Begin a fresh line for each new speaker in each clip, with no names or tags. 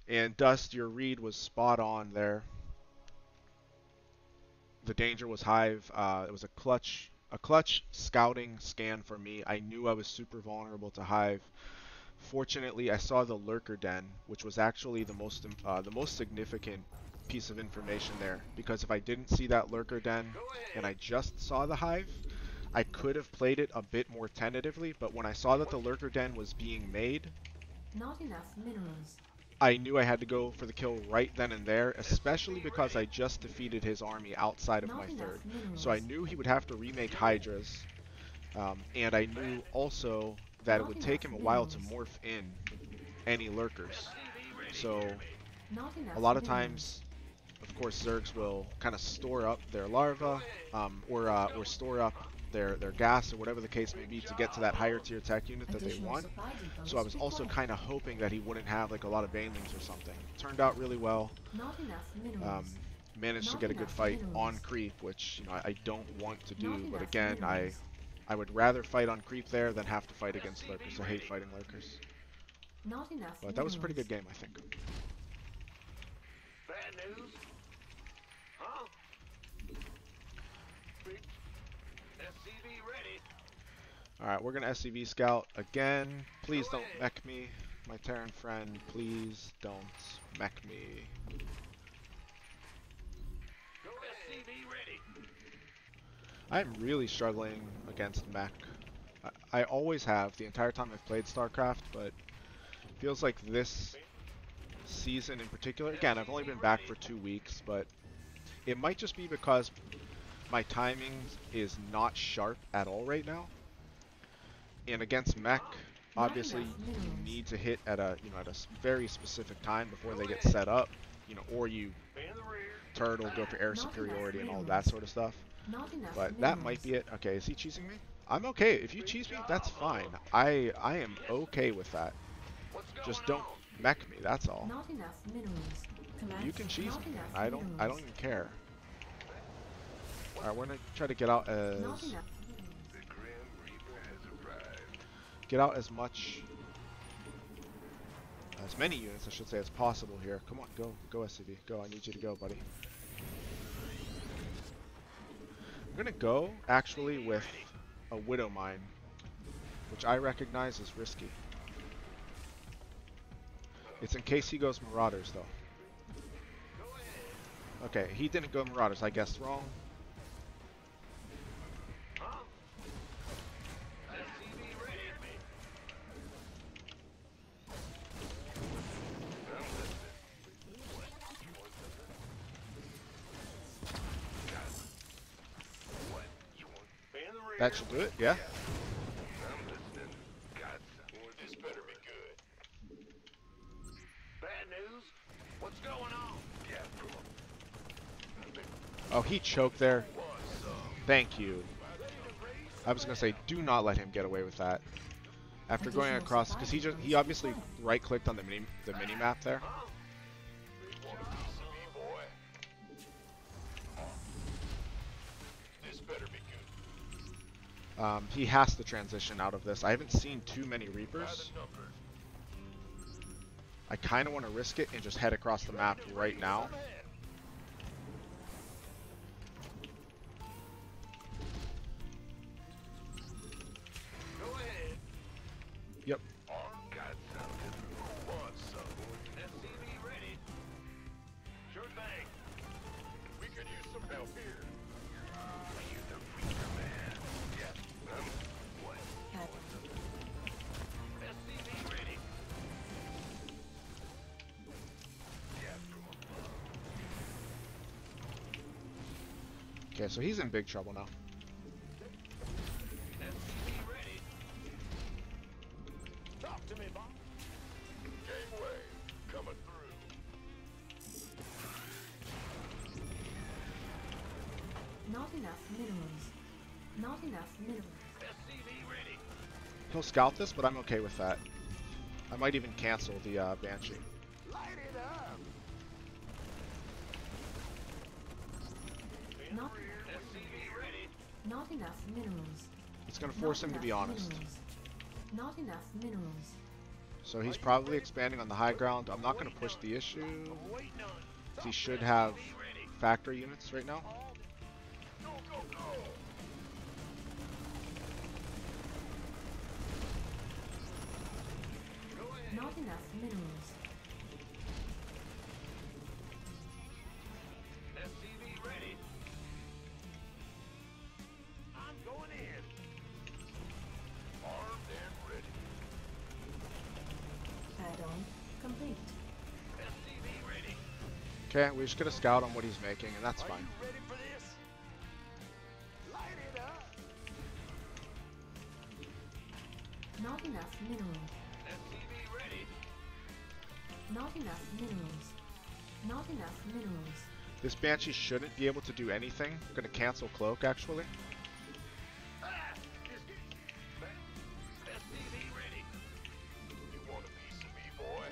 And Dust, your read was spot on there. The danger was Hive. It was a clutch scouting scan for me. I knew I was super vulnerable to Hive. Fortunately, I saw the lurker den, which was actually the most significant piece of information there. Because if I didn't see that lurker den and I just saw the Hive, I could have played it a bit more tentatively. But when I saw that the lurker den was being made,
Not enough minerals.
I knew I had to go for the kill right then and there, especially because I just defeated his army outside of my
Not enough
third. So I
minerals.
knew he would have to remake Hydras, and I knew also that it
Not
would
enough
take him a while to
minerals.
morph in any lurkers. So
Not
a
enough
lot of
minerals.
times, of course, Zergs will kind of store up their larva, or store up their gas or whatever the case may be to get to that higher tier tech unit that they
Additional
want.
supply
So I
depots
was also
required.
kind of hoping that he wouldn't have like a lot of banelings or something. Turned out really well.
Not enough
Um,
minerals.
Managed to
Not
get a good
enough
fight on
minerals.
creep, which I don't want to
Not
do. But
enough
again,
minerals.
I would rather fight on creep there than have to fight against lurkers. I hate fighting lurkers.
Not enough
But that was a pretty good
minerals.
game, I think.
Bad news? Huh? SCV ready.
Alright, we're going to SCV scout again. Please don't mech me, my Terran friend. Please don't mech me.
Go SCV ready.
I'm really struggling against mech. I always have the entire time I've played StarCraft, but feels like this season in particular, again, I've only been back for 2 weeks, but it might just be because my timing is not sharp at all right now. And against mech,
Not
obviously
enough
you
minerals.
need to hit at a very specific time before they get set up, or you
In the rear.
turtle, go for air
Not enough
superiority and all that
minerals.
sort of stuff.
Not enough
But that might
minerals.
be it. Okay, is he cheesing me? I'm okay. If you cheese me, that's fine. I am okay with that.
What's
Just
going
don't
on?
mech me, that's all.
Not enough minerals.
You
Command.
can cheese
Not
me,
enough
man. I don't
minerals.
even care. Alright, we're gonna try to get out
Not
as
enough minerals.
The Grim Reaper has arrived.
as much as many units I should say as possible here. Come on, go SCV. Go, I need you to go, buddy. I'm gonna go actually with a Widow Mine, which I recognize as risky. It's in case he goes Marauders though. Okay, he didn't go Marauders, I guessed wrong.
Huh? SCV ready. I'm listening. What? You want something? What? You want? In the rear.
That should do it, yeah.
I'm listening. Got some. This better be good. Bad news? What's going on? Yeah, from
Oh, he choked there. Thank you. I was gonna say, do not let him get away with that. After going
Additional
across,
supply
because
depots
he obviously
required.
right-clicked on the mini map there.
Huh? Want a piece of me, boy? This better be good.
He has to transition out of this. I haven't seen too many Reapers. I kind of want to risk it and just head across the map right now.
Go ahead.
Yep.
Got something. Want something? SCV ready. Sure thing. We could use some help here. Are you the Reaper man? Yeah. What? SCV ready. Yeah,
Okay, so he's in big trouble now.
SCV ready. Talk to me, Bob. Gangway coming through.
Not enough minerals. Not enough minerals.
SCV ready.
He'll scout this, but I'm okay with that. I might even cancel the Banshee.
Light it up.
Not,
SCV ready.
not enough minerals.
It's going to force
Not
him to be
enough
honest.
minerals. Not enough minerals.
So he's probably expanding on the high ground. I'm not going to push the issue. He should have factory units right now.
Go, go, go!
Not enough minerals.
SCV ready. I'm going in. Armed and ready.
Add-on complete.
SCV ready.
Okay, we just get a scout on what he's making, and that's
Are
fine.
you ready for this? Light it up.
Not enough minerals.
SCV ready.
Not enough minerals. Not enough minerals.
This Banshee shouldn't be able to do anything. I'm going to cancel Cloak, actually.
Ah! SCV ready. You want a piece of me, boy?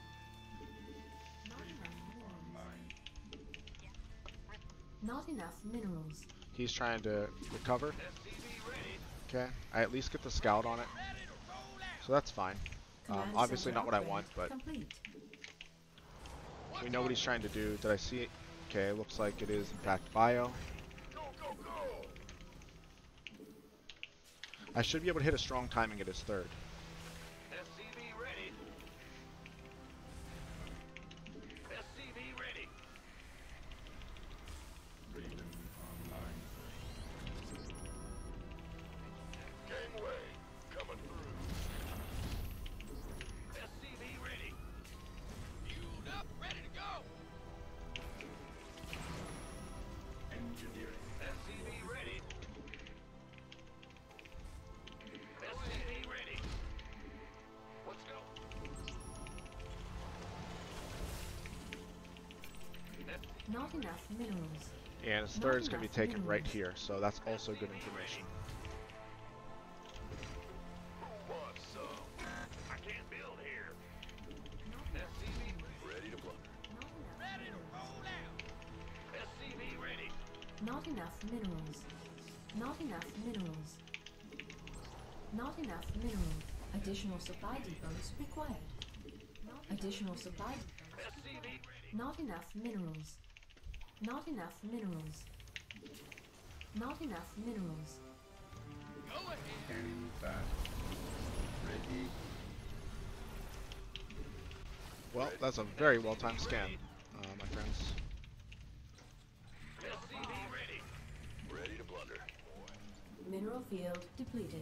Not enough minerals. Not enough minerals.
He's trying to recover.
SCV ready.
Okay, I at least get the scout on it. So that's fine.
Command
Obviously
center
not what I
upgrade
want, but
complete.
we know what he's trying to do. Did I see it? Okay, looks like it is in fact bio.
Go, go, go!
I should be able to hit a strong timing at his third.
SCV ready. SCV ready. Gangway coming through. SCV ready. Fueled up, ready to go. Engineering. SCV ready. SCV ready. Let's go.
Not enough minerals.
And his third is going to be taken right here, so that's also good information.
Who wants some? I can't build here. SCV ready to blunder. Ready to roll out. SCV ready.
Not enough minerals. Not enough minerals. Not enough minerals. Additional supply depots required. Additional supply.
SCV ready.
Not enough minerals. Not enough minerals. Not enough minerals.
Go ahead.
Scanning fast. Ready.
Well, that's a very well-timed scan, my friends.
SCV ready. Ready to blunder.
Mineral field depleted.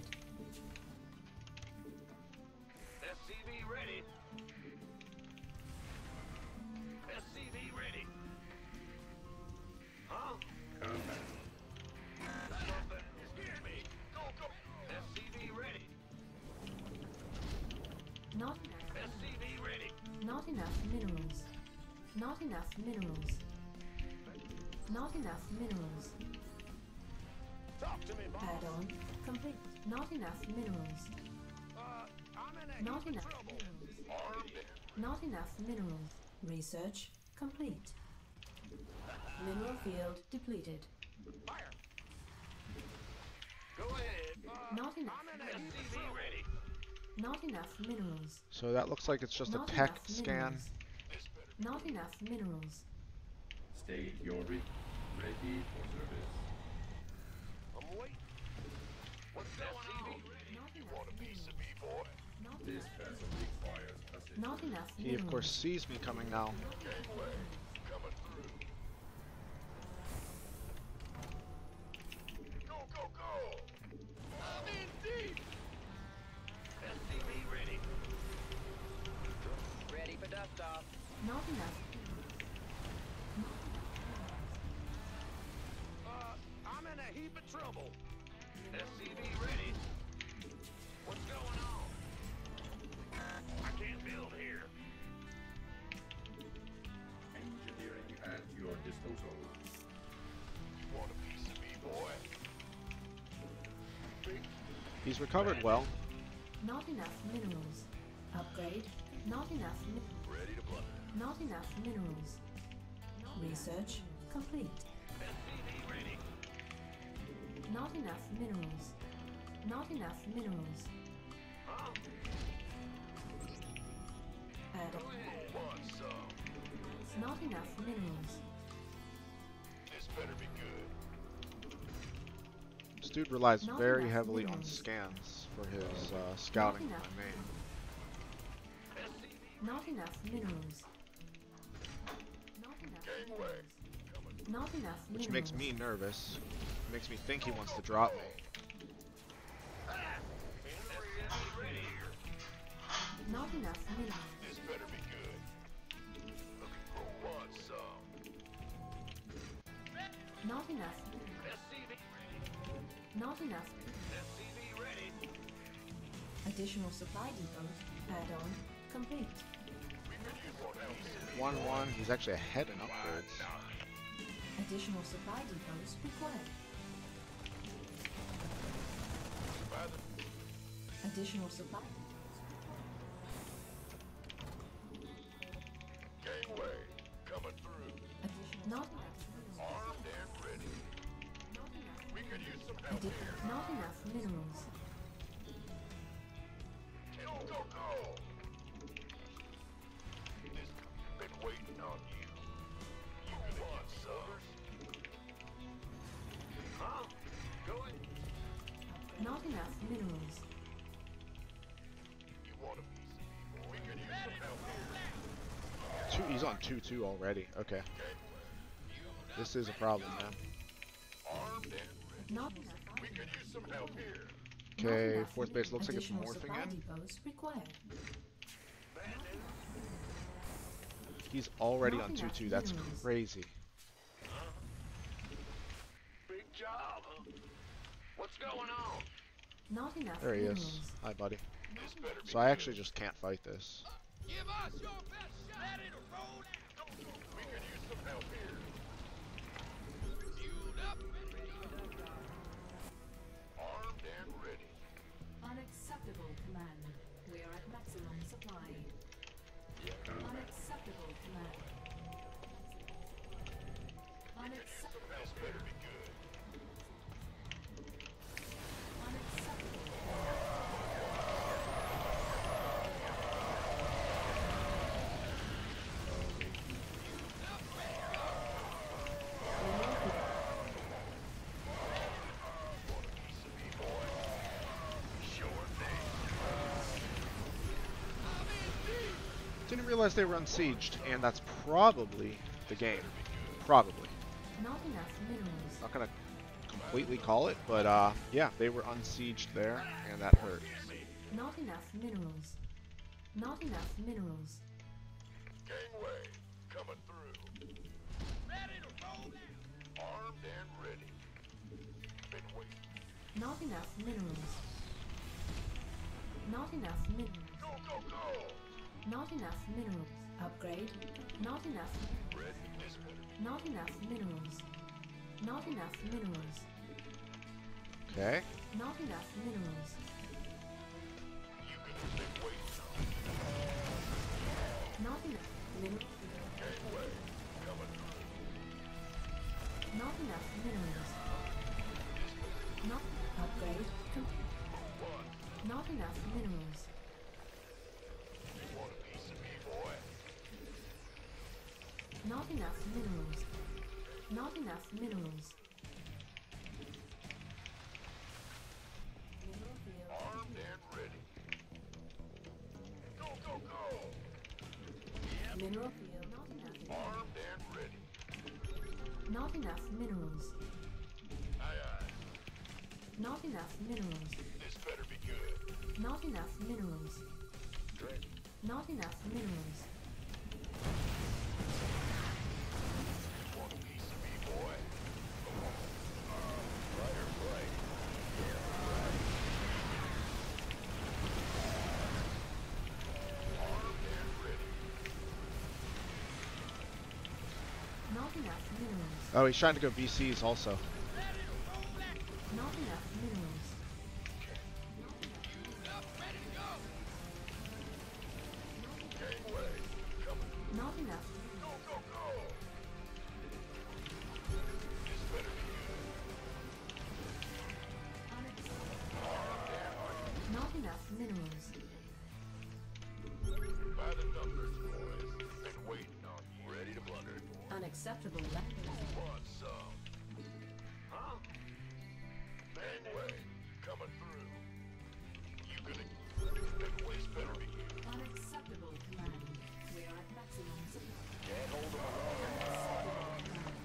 SCV ready. SCV ready. Huh?
Combat.
Something is near me. Go, go. SCV ready.
Not
SCV ready.
not enough minerals. Not enough minerals. Not enough minerals.
Talk to me, boss.
Add-on complete. Not enough minerals.
I'm in a
Not
heap of
enough
trouble.
minerals.
Armed and
Not enough minerals. Research complete. Mineral field depleted.
fire. Go ahead.
Not enough.
I'm in a heap of trouble. Ready.
Not enough minerals.
So that looks like it's just a
Not
tech
enough
scan.
minerals.
This better.
Not enough minerals.
State your ready for service.
I'm waiting. What's going on?
Not
You
enough
want a piece of
minerals.
me, boy?
Not
This
enough.
vessel requires assistance.
Not enough
He
minerals.
of course sees me coming now.
Gangway coming through. Go, go, go! I'm in deep. SCV ready.
Ready for dust off.
Not enough.
I'm in a heap of trouble. SCV ready. What's going on? I can't build here.
Engineering at your disposal.
You want a piece of me, boy?
He's recovered well.
Not enough minerals. Upgrade. Not enough.
Ready to blunder.
Not enough minerals. Research complete.
SCV ready.
Not enough minerals. Not enough minerals.
Huh?
Add-on.
Want some?
Not enough minerals.
This better be good.
This dude relies
Not
very
enough
heavily on
minerals.
scans for his scouting
enough.
for my main.
Not enough minerals. Not enough minerals. Not enough
Which
minerals.
makes me nervous. Makes me think he wants to drop me.
Not enough minerals.
This better be good. Looking for want some?
Not enough.
SCV ready.
Not enough.
SCV ready.
Additional supply depots. Add-on complete.
We could use more help.
1-1. He's actually ahead in upgrades.
Additional supply depots required.
By the
Additional supply.
gangway coming through.
Additional. Not enough.
Armed and ready.
Not enough.
We could use some help here.
Not enough minerals.
Go, go, go! This been waiting on you. You could want some. Huh? Going?
Not enough minerals.
You want a piece of me? We could use some help here.
He's on 2-2 already. Okay. This is a problem, man.
Armed and ready.
Not enough.
We could use some help here.
Not
Okay,
enough
fourth base looks like it's
additional
morphing
supply
in.
depots required.
He's already
Not
on
enough
2-2. That's
minerals.
crazy.
Big job, huh? What's going on?
Not enough
There he
minerals.
is. Hi, buddy.
This better be
So I actually just can't fight this.
Give us your best shot. Let it roll out. We could use some help here. Fueled up and ready. Armed and ready.
Unacceptable, command. We are at maximum supply. Unacceptable, command. Unacceptable.
This better be good.
Unacceptable.
Sure thing.
Didn't realize they were unsieged, and that's probably the game. Probably.
Not enough minerals.
Not gonna completely call it, but yeah, they were unsieged there, and that hurt.
Not enough minerals. Not enough minerals.
Gangway coming through. Ready to roll out. Armed and ready. Been waiting.
Not enough minerals. Not enough minerals.
Go, go, go!
Not enough minerals. Upgrade. Not enough.
Ready? This better be.
Not enough minerals. Not enough minerals.
Okay.
Not enough minerals.
You could have been waiting on.
Not enough minerals.
Gangway coming through.
Not enough minerals. Not upgrade.
One.
Not enough minerals.
You want a piece of me, boy?
Not enough minerals. Not enough minerals. Mineral field.
Armed and ready. Go, go, go!
Mineral field. Not enough.
Armed and ready.
Not enough minerals.
Aye, aye.
Not enough minerals.
This better be good.
Not enough minerals.
Ready.
Not enough minerals.
You want a piece of me, boy? Right or right? Armed and ready.
Not enough minerals.
Oh, he's trying to go BCs also.
Not enough minerals.
Gangway coming.
Not enough.
Go, go, go! This better be good.
Not enough minerals.
By the numbers.
Unacceptable landing.
Want some? Huh? Gangway, coming through. You gonna... That waste better be you.
Unacceptable command. We are at maximum supply.
Can't hold them alone.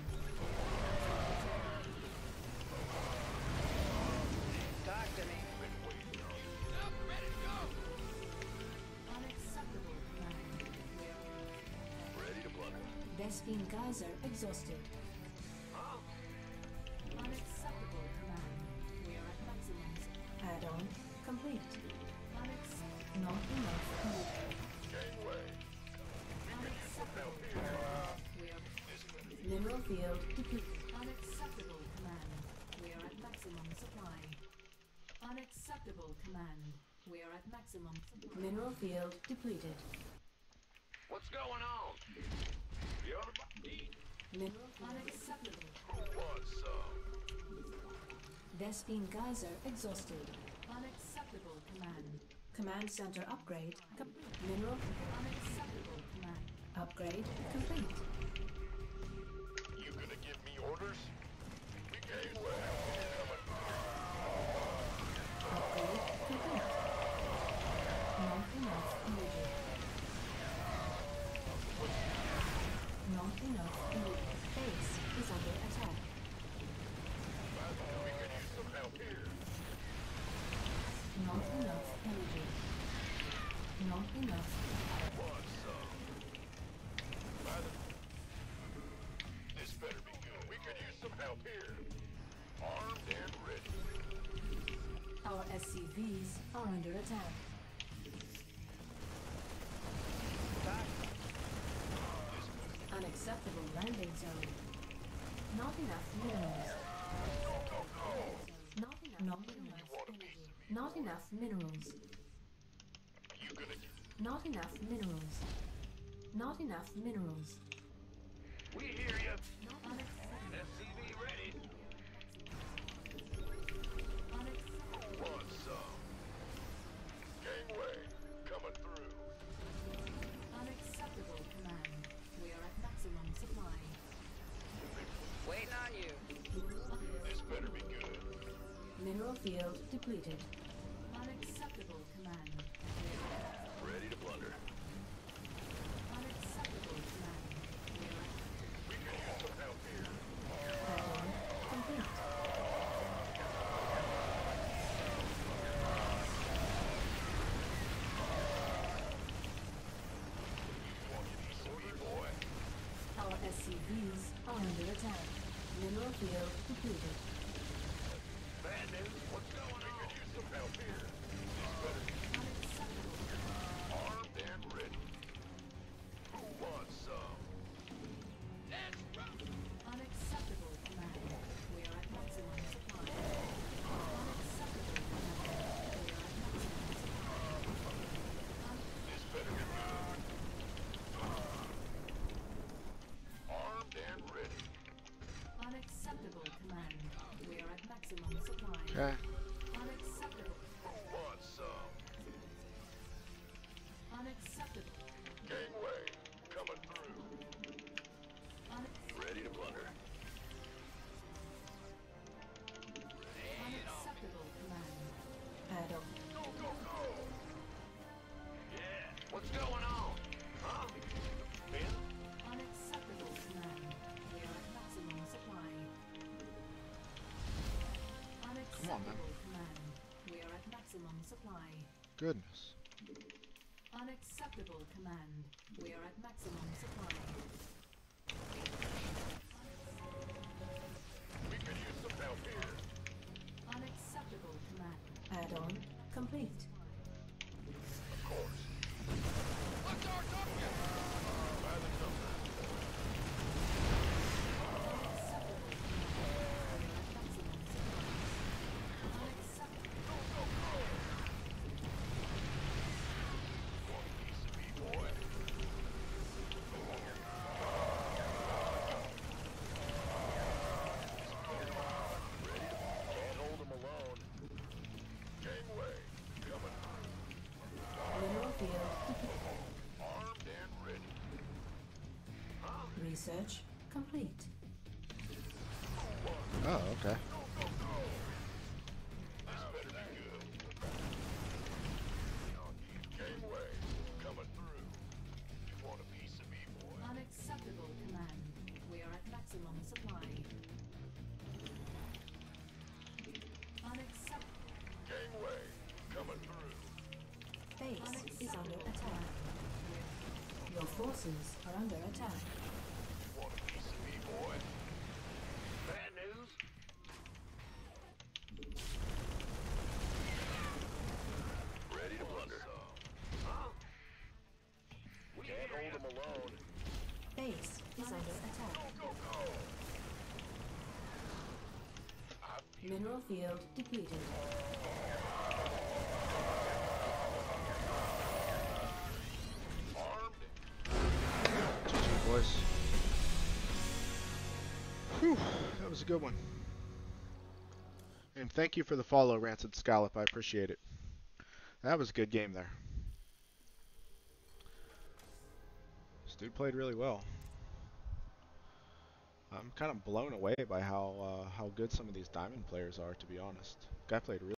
Talk to me.
Been waiting on you.
Up, ready to go.
Unacceptable command. We are
Ready to blunder.
Vespine Geyser exhausted.
Huh?
Unacceptable command. We are at maximum. Add-on complete. Not enough fuel.
Gangway.
Unacceptable.
Help here.
We are
This better be
mineral field depleted. Unacceptable command. We are at maximum supply. Unacceptable command. We are at maximum supply. Mineral field depleted.
What's going on? The other body?
Mineral unacceptable.
Who wants some?
Vespine Geyser exhausted. Unacceptable command. Command center upgrade complete. Mineral unacceptable command. Upgrade complete.
You gonna give me orders? We gangway.
Upgrade complete. Not enough energy. Not enough energy. Base is under attack.
We could use some help here.
Not enough energy. Not enough.
Want some? This better be good. We could use some help here. Armed and ready.
Our SCVs are under attack. Unacceptable landing zone. Not enough minerals. Not enough energy. Not enough minerals.
You gonna...
Not enough minerals. Not enough minerals.
We hear you.
Not unacceptable.
SCV ready.
Unacceptable.
Want some? Gangway, coming through.
Unacceptable command. We are at maximum supply.
Waiting on you.
This better be good.
Mineral field depleted. Unacceptable command.
Ready to blunder.
Unacceptable command.
We can use some help here.
Add-on complete.
Sweet boy.
Our SCVs are under attack. Mineral field depleted.
Bad news. What's going on? We could use some help here. This better be
Unacceptable.
armed and ready. Who wants some?
Let's rock.
Unacceptable command. We are at maximum supply. Unacceptable command. We are at maximum supply.
This better be good. Armed and ready.
Unacceptable command. We are at maximum supply.
Okay.
Unacceptable.
Who wants some?
Unacceptable.
Gangway, coming through. Ready to blunder.
Unacceptable command. Add-on.
Go, go, go! Yeah. What's going on? Huh? Ben?
Unacceptable command. We are at maximum supply. Unacceptable command. We are at maximum supply.
Goodness.
Unacceptable command. We are at maximum supply.
We could use some help here.
Unacceptable command. Add-on complete.
Of course.
What's our target?
By the numbers.
Unacceptable command. We are at maximum supply. Unacceptable.
Go, go, go! Want a piece of me, boy? Ready to... Can't hold them alone. Gangway, coming through.
Mineral field.
Armed and ready.
Research complete.
Oh, okay.
This better be good. Gangway, coming through. You want a piece of me, boy?
Unacceptable command. We are at maximum supply. Unacceptable.
Gangway, coming through.
Base is under attack. Your forces are under attack.
You want a piece of me, boy? Bad news? Ready to plunder. Huh? We can't hold them alone.
Base is under attack.
Go, go!
Mineral field depleted.
Armed?
GG, boys. Whew, that was a good one. And thank you for the follow, Rancid Scallop. I appreciate it. That was a good game there. This dude played really well. I'm kind of blown away by how good some of these diamond players are, to be honest. Guy played really